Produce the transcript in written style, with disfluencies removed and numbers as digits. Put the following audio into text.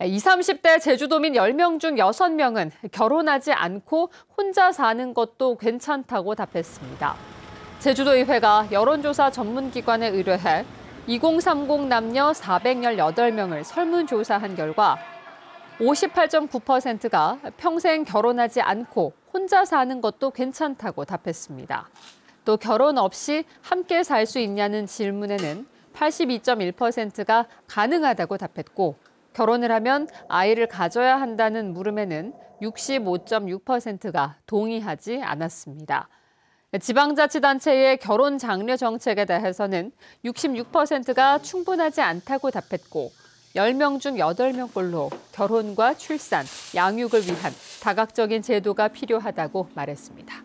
20, 30대 제주도민 10명 중 6명은 결혼하지 않고 혼자 사는 것도 괜찮다고 답했습니다. 제주도의회가 여론조사 전문기관에 의뢰해 2030 남녀 418명을 설문조사한 결과 58.9%가 평생 결혼하지 않고 혼자 사는 것도 괜찮다고 답했습니다. 또 결혼 없이 함께 살 수 있냐는 질문에는 82.1%가 가능하다고 답했고 결혼을 하면 아이를 가져야 한다는 물음에는 65.6%가 동의하지 않았습니다. 지방자치단체의 결혼 장려 정책에 대해서는 66%가 충분하지 않다고 답했고 10명 중 8명꼴로 결혼과 출산, 양육을 위한 다각적인 제도가 필요하다고 말했습니다.